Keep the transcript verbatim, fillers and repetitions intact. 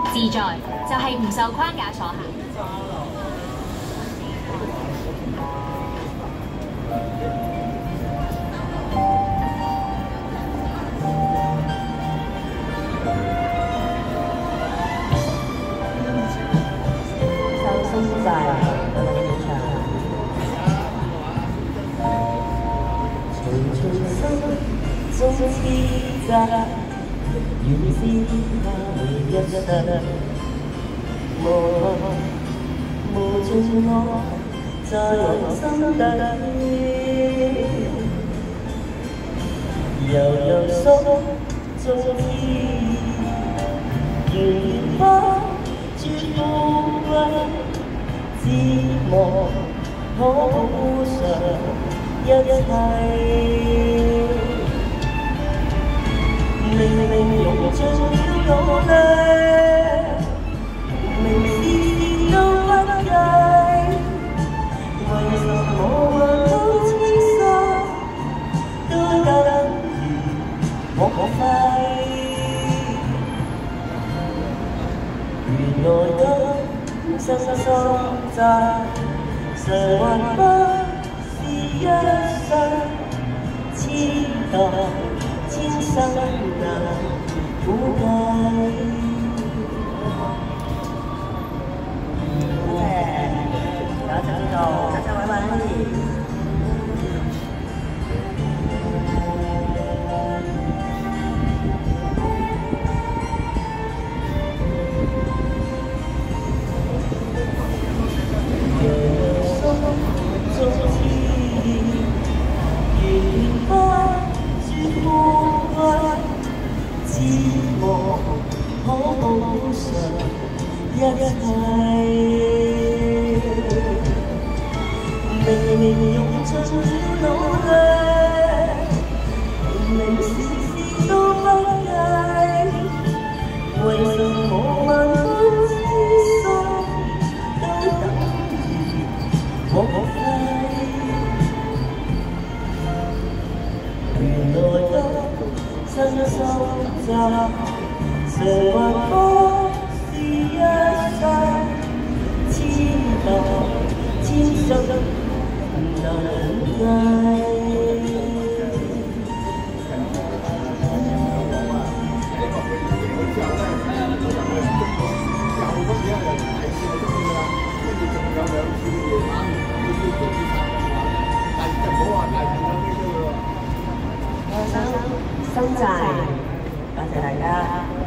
自在就係唔受框架所限。 收心晒，我哋嘅場。隨隨心中痴扎，願知他每一世。無無盡愛在我心底，悠悠宿中意，願花絕富貴，自望可補償一切。明明用盡了努力。明明事都不計，為什麼還好清晰，都等於莫費。原來今生心債，償還不是一世，痴待千生難估計。大家好，大家拜拜。中意，願花絕富貴，自望可補償一切。明明用盡了努力，明明事事都不計，為什麼萬般痴心都等於莫費？原來今生心債，償還不是一世，痴待千生難計。生生債，多謝大家。